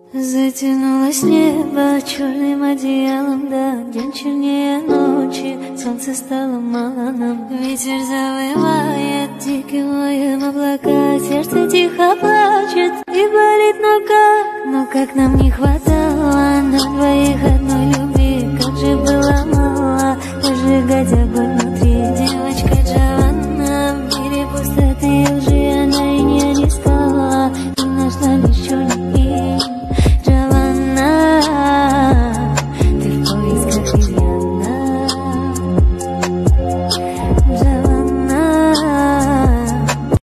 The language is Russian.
Затянулось небо черным одеялом, да, день чернее ночи, солнце стало мало нам. Ветер завывает диким воем облака, сердце тихо плачет и болит, но как нам не хватало на двоих.